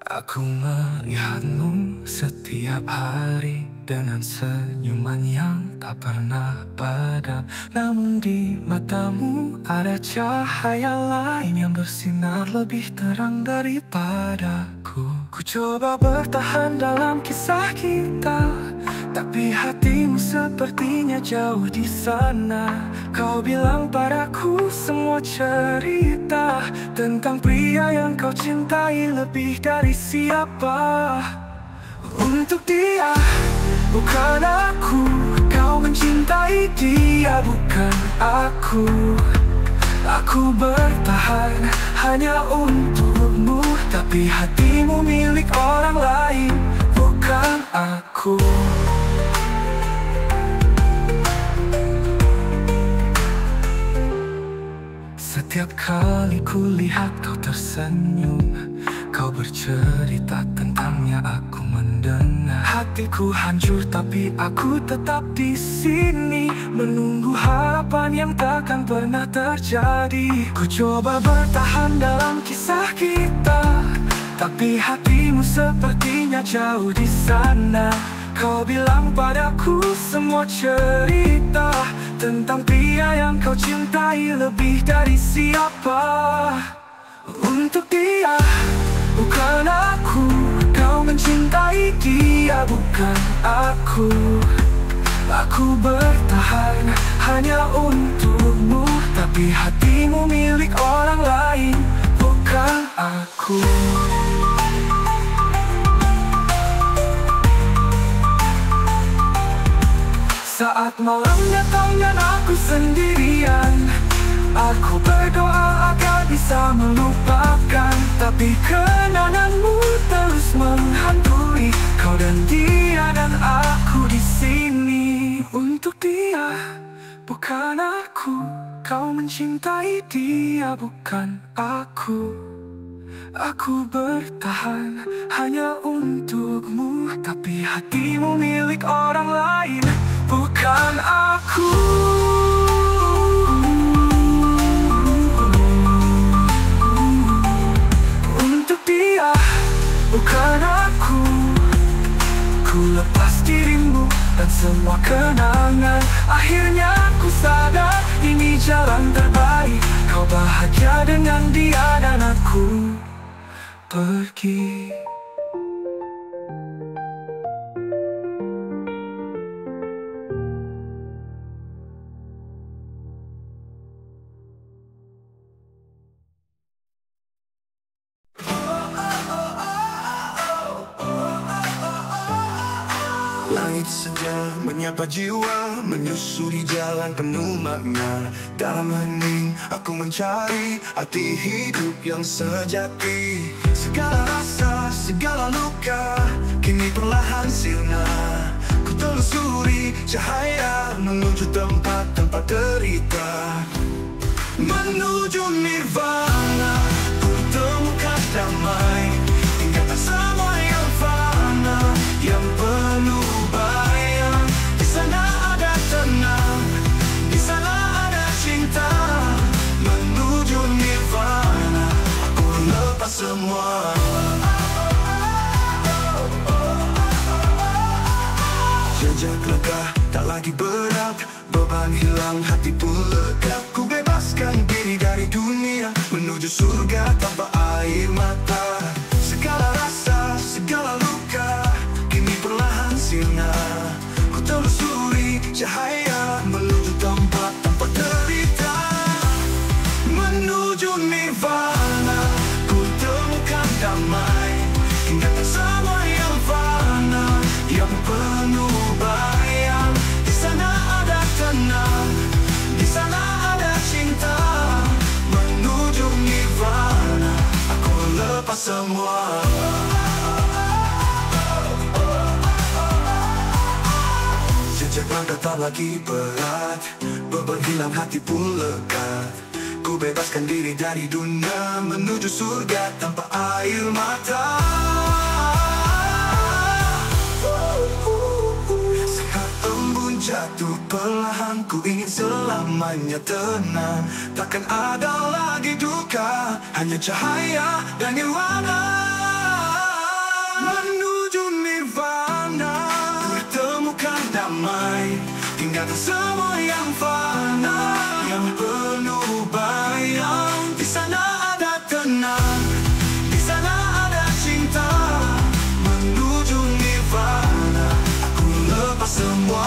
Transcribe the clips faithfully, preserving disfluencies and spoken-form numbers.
Aku melihatmu setiap hari dengan senyuman yang tak pernah padam. Namun di matamu ada cahaya lain yang bersinar lebih terang daripadaku. Ku coba bertahan dalam kisah kita, tapi hatimu sepertinya jauh di sana. Kau bilang padaku semua cerita tentang pria yang kau cintai lebih dari siapa. Untuk dia, bukan aku. Kau mencintai dia, bukan aku. Aku bertahan hanya untukmu, tapi hatimu milik orang lain, bukan aku. Setiap kali ku lihat kau tersenyum, kau bercerita tentangnya, aku mendengar. Hatiku hancur tapi aku tetap di sini, menunggu harapan yang takkan pernah terjadi. Ku coba bertahan dalam kisah kita, tapi hatimu sepertinya jauh di sana. Kau bilang padaku semua cerita tentang pria yang kau cintai lebih dari siapa. Untuk dia, bukan aku. Kau mencintai dia, bukan aku. Aku bertahan hanya untukmu, tapi hatimu milik orang lain, bukan aku. Saat malam datang dan aku sendirian, aku berdoa agar bisa melupakan, tapi kenanganmu terus menghantui. Kau dan dia dan aku di sini. Untuk dia, bukan aku. Kau mencintai dia, bukan aku. Aku bertahan hanya untukmu, tapi hatimu milik orang lain, bukan aku. Untuk dia, bukan aku. Ku lepas dirimu dan semua kenangan. Akhirnya ku sadar ini jalan terbaik. Kau bahagia dengan dia dan aku pergi. Langit senja menyapa jiwa, menyusuri jalan penuh makna. Dalam hening aku mencari arti hidup yang sejati. Segala rasa, segala luka kini perlahan sirna. Ku telusuri cahaya menuju tempat tanpa derita, menuju nirvana. Ku temukan damai, tinggalkan semua yang fana, yang penuh bayang. Di sana ada tenang, di sana ada cinta, menuju nirvana. Aku lepas semua. Jejak lega, tak lagi berat, beban hilang, hati pun lega. Ku bebaskan diri dari dunia, menuju surga tanpa air mata. Segala rasa, segala luka kini perlahan sirna. Ku telusuri cahaya menuju tempat tanpa derita, menuju nirvana. Ku temukan damai, tinggalkan semua yang fana, yang penuh bayang. Di sana ada tenang, di sana ada cinta, menuju nirvana. Aku lepas semua. Jejak langkah tak lagi berat, beban hilang, hati pun lega. Ku bebaskan diri dari dunia, menuju surga tanpa air mata. Saat embun jatuh perlahan, ku ingin selamanya tenang. Takkan ada lagi duka, hanya cahaya dan nirwana. ternyata semua yang fana, yang penuh bayang. Di sana ada tenang, di sana ada cinta, menuju nirvana. Aku lepas semua,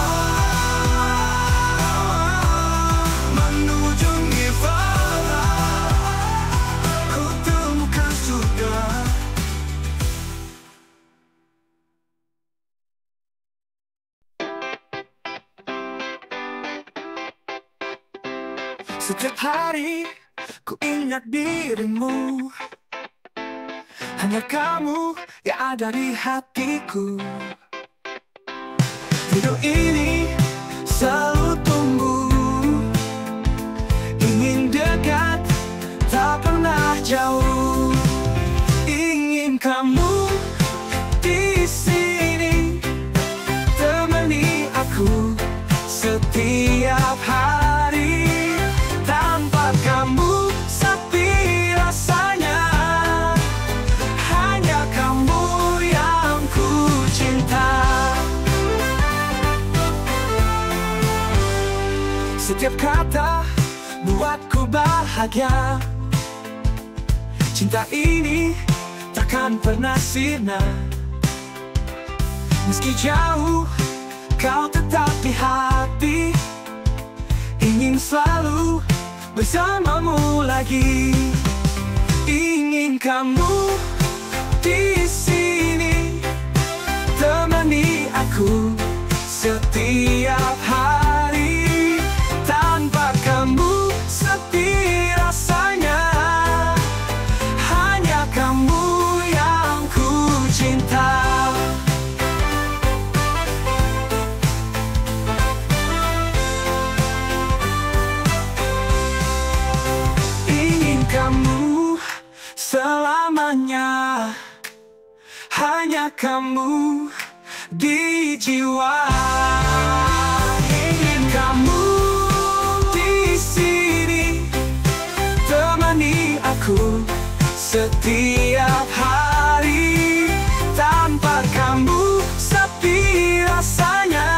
menuju nirvana. Ku temukan surga. Setiap hari ku ingat dirimu, hanya kamu yang ada di hatiku. Hidup ini selalu tunggu, ingin dekat, tak pernah jauh. Ingin kamu di sini, temani aku setiap hari. Tanpa kamu sepi rasanya, hanya kamu yang ku cinta. Setiap kata buatku bahagia. Cinta ini takkan pernah sirna, meski jauh kau tetap di hati. Ingin selalu bersamamu lagi. Ingin kamu di sini, temani aku setiap hari. Tanpa kamu sepi rasanya, hanya kamu yang ku cinta. Kamu selamanya, hanya kamu di jiwa. Ingin kamu di sini, temani aku setiap hari. Tanpa kamu sepi rasanya,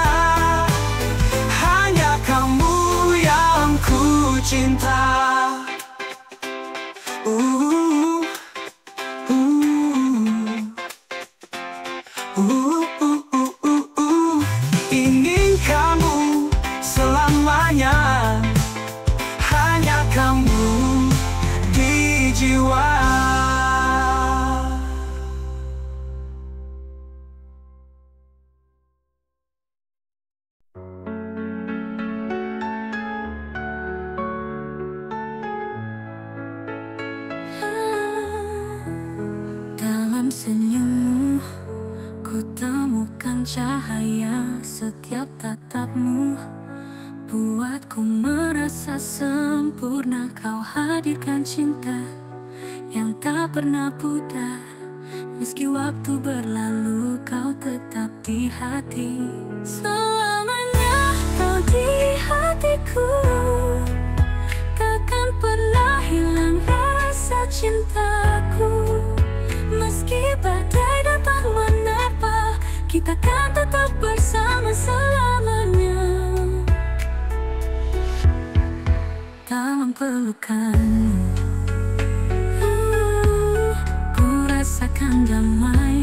hanya kamu yang ku cinta. Uh, uh, uh, uh, uh, uh, uh. Ingin kamu selamanya, hanya kamu di jiwa. Senyummu, ku temukan cahaya. Setiap tatapmu buatku merasa sempurna. Kau hadirkan cinta yang tak pernah pudar. Meski waktu berlalu, kau tetap di hati. Selamanya kau di hatiku, takkan pernah hilang rasa cintaku. Meski badai datang menerpa, kita kan tetap bersama selamanya. Dalam pelukanmu, uh, ku rasakan damai.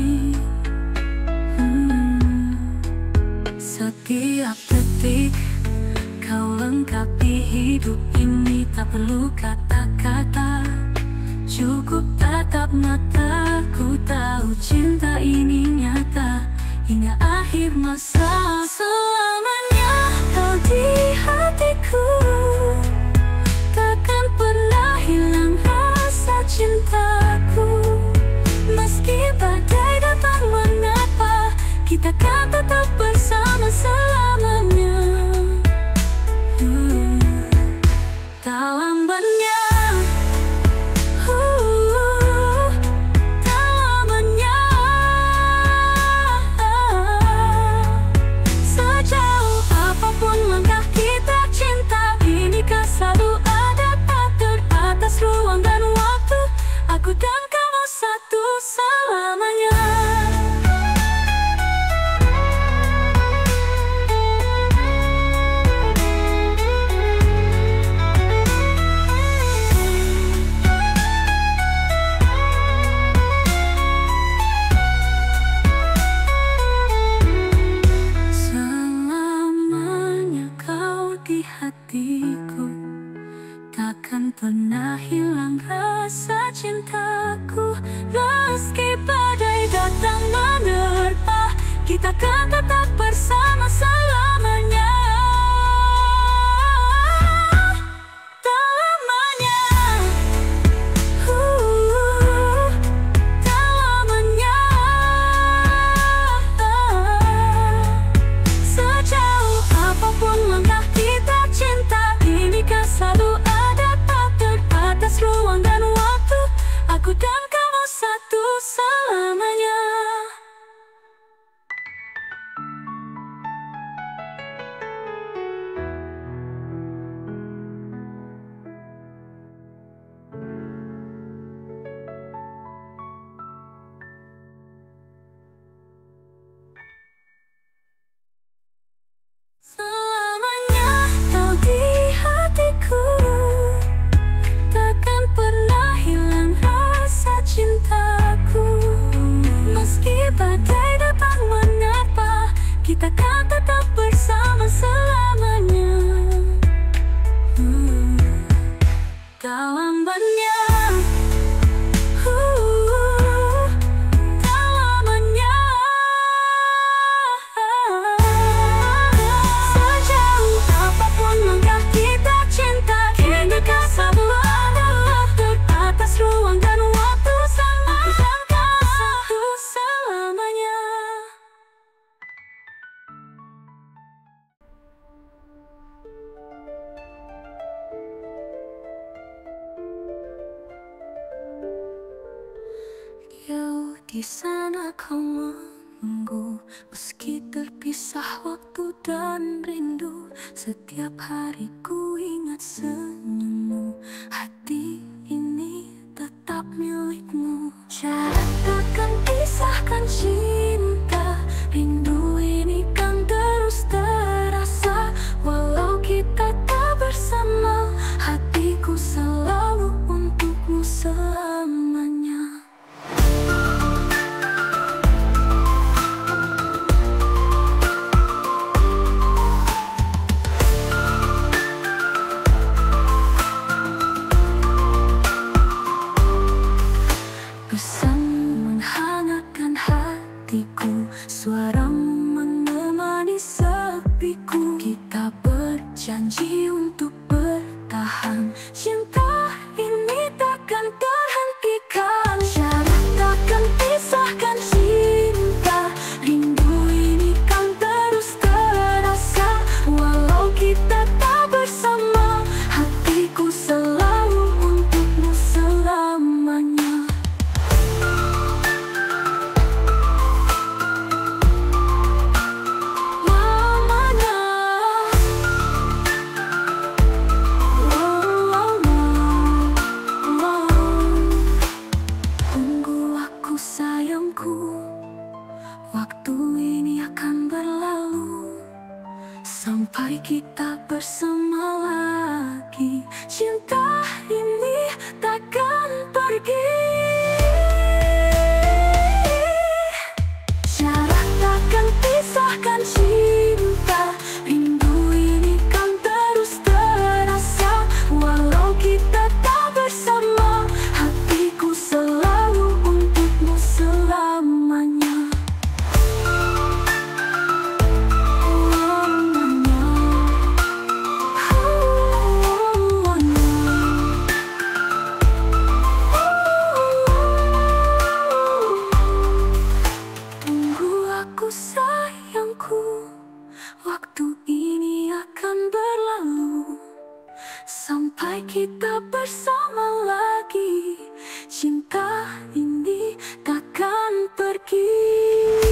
hmm. Setiap detik kau lengkapi hidup ini. Tak perlu kata-kata, cukup tatap mata. Ku tahu cinta ini nyata hingga akhir masa. Selamanya kau di hatiku, takkan pernah hilang rasa cintaku. Meski badai datang menerpa, kita kan tetap bersama selamanya. uh, Tak lambatnya, aku dan kamu satu selamanya. hatiku, takkan pernah hilang rasa cintaku. Meski badai datang menerpa, kita kan tetap bersama selamanya. Selamanya, uh, selamanya. Sejauh apapun langkah kita, cinta ini kan selalu ada. Tak terbatas ruang dan waktu, aku dan kamu satu selamanya. Selamanya kau di hatiku, takkan pernah hilang rasa cintaku. Meski badai datang menerpa, kita kan tetap bersama selamanya. Hmm. Dalam banyak uh, selamanya. Sejauh apapun langkah kita, cinta kini kan selalu ada. Terbatas ruang dan waktu, sama dan satu selamanya. Jauh di sana kau menunggu, meski terpisah waktu dan rindu. Setiap hari ku ingat senyummu, hati ini tetap milikmu. Jarak takkan pisahkan cinta, rindu ini kan terus terasa. Walau kita tak bersama, hatiku selalu untukmu selamanya. Pesan menghangatkan hatiku, suara menemani sepiku. Kita berjanji untuk bertahan, cinta ini takkan terhentikan. Jarak takkan pisahkan cinta, rindu ini kan terus terasa. Walau kita tak bersama, hatiku selalu untukmu selamanya. Waktu ini akan berlalu, sampai kita bersama lagi. Cinta ini takkan pergi. Jarak takkan pisahkan cinta, rindu ini kan terus terasa. Walau kita tak bersama, hatiku selalu untukmu selamanya. Sayangku, waktu ini akan berlalu, sampai kita bersama lagi. Cinta ini takkan pergi.